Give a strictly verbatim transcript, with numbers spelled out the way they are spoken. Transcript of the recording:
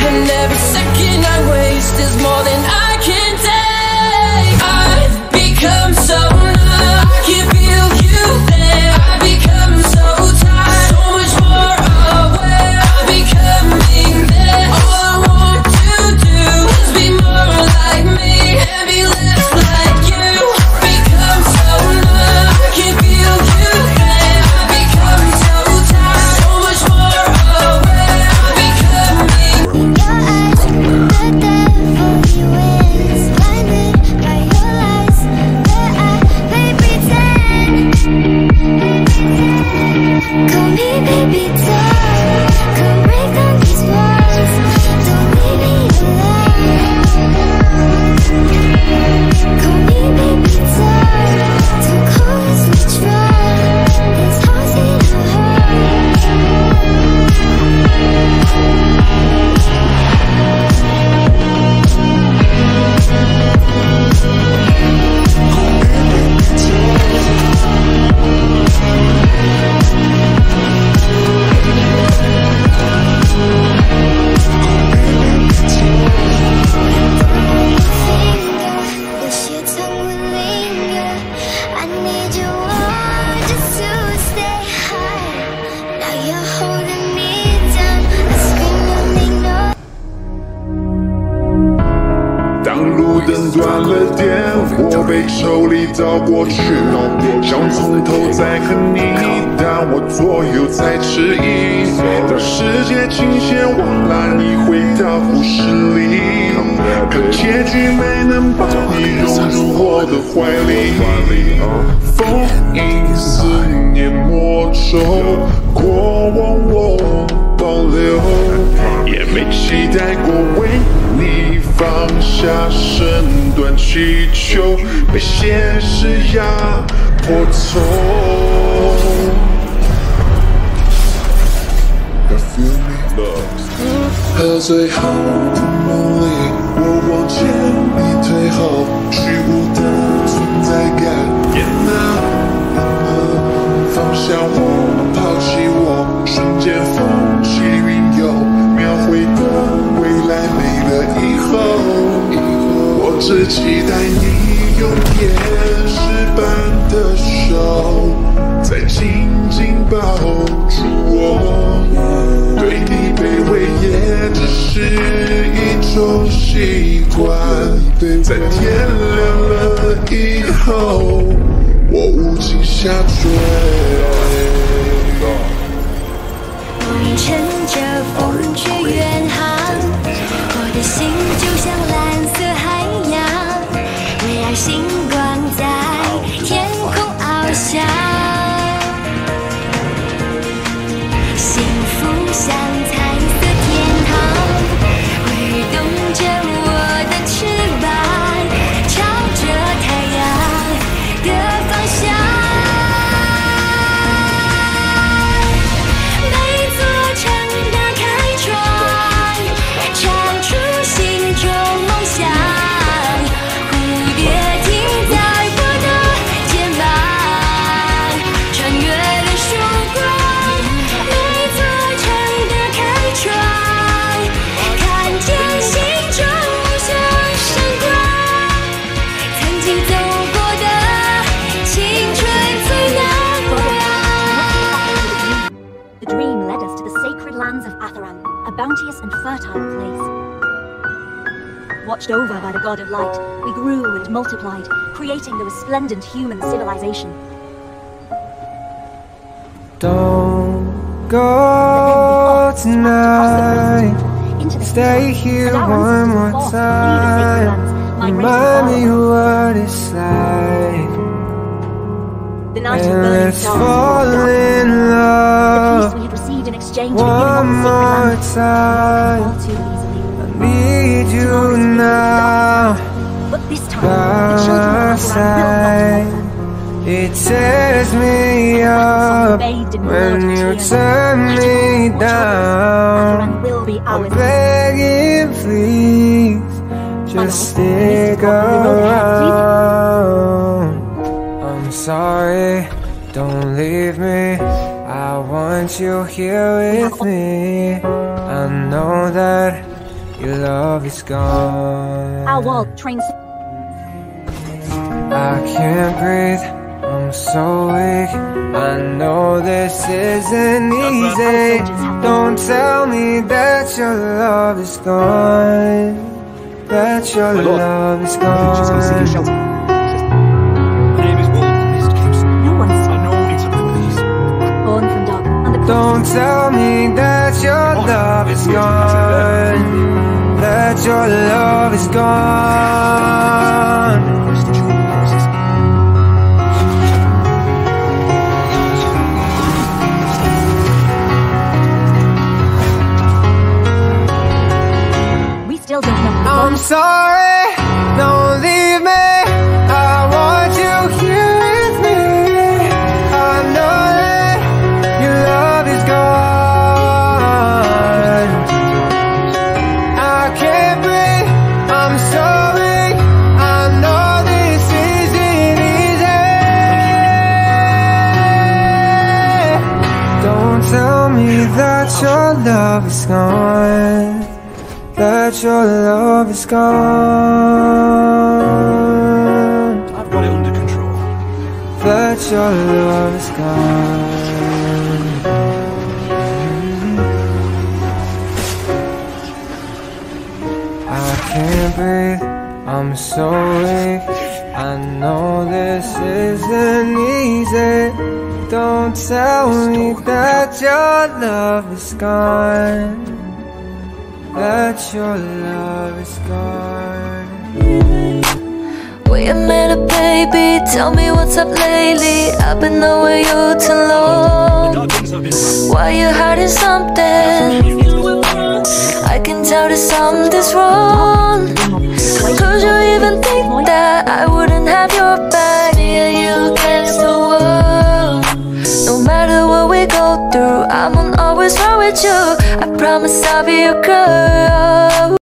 and every second I waste is more than I can take. I've become so numb, I can feel you there. I become so tired, so much more aware. I'm becoming there. All I want to do is be more like me and be less like you. Become so numb, I can feel you there. I become so tired, so much more aware. I'm becoming. In your eyes, the devil he wins, blinded by your lies. Where I play pretend. Call me baby doll, come break down these walls. Don't leave me alone. Call me baby doll, don't cause me trouble. This heart's in a wish your tongue would linger. I need your warm just to stay high. Now you're holding me down. I scream your name, no. 当路灯断了电，我被抽离到过去，想从头再和你，但我左右在迟疑。当世界倾斜往来，你回到故事里，可结局没能把你融入我的怀里。封印思念魔咒，过往我保留，也没期待过为你放下身段祈求，被现实压迫痛。You feel me? Love. 和最后的梦里，我往前，你退后，虚无的存在感，也能放下我，抛弃我，瞬间风起云涌，描绘的未来没了以后，我只期待你用岩石般的手，再紧紧抱住我。对你卑微也只是一种习惯，在天亮了以后，我无情下坠。 梦乘着风去远航，我的心就像蓝色海洋，为爱星光在天空翱翔，幸福像彩色天堂，挥动着我的翅膀，朝着太阳的方向。每座城打开窗，唱出心中梦想，蝴蝶停在我的肩膀，穿越了曙光。每座城打开窗，看见心中无限闪光，曾经走过的青春最难忘。 The dream led us to the sacred lands of Atharan, a bounteous and fertile place. Watched over by the god of light, we grew and multiplied, creating the resplendent human civilization. Don't go tonight. Stay here one more time. Remind me what it's like. The night of And burning let's stars, fall dark in the love peace we had received in exchange for giving one up the more sacred land far time. too easily. I need you now But this time, by the children my of Atharan will not side. let them. It tears me up when you turn me down. I'm begging, please, just stick around. I'm sorry, don't leave me. I want you here with me. I know that your love is gone. Our world trains. I can't breathe, I'm so weak. I know this isn't easy. Don't tell me that your love is gone. That your love is gone. She's gonna seek your shelter. My name is Walden. No one's I know it's up to the police. born from dark. And the Don't tell me that your love is gone. That your love is gone. we still don't know. I'm sorry, don't leave me. I want you here with me. I know that your love is gone. I can't breathe, I'm so weak. I know this isn't easy. Don't tell me that your love is gone. That your love is gone. I've got it under control. That your love is gone. I can't breathe, I'm so weak. I know this isn't easy. Don't tell me that your love is gone. That your love is gone. Wait a minute, baby, tell me what's up lately. I've been knowing you too long. Why you hiding something? I can tell that something's wrong. Could you even think that I wouldn't have your back? Me and you against the world. No matter what we go through, I'm always right with you. I promise I'll be your girl.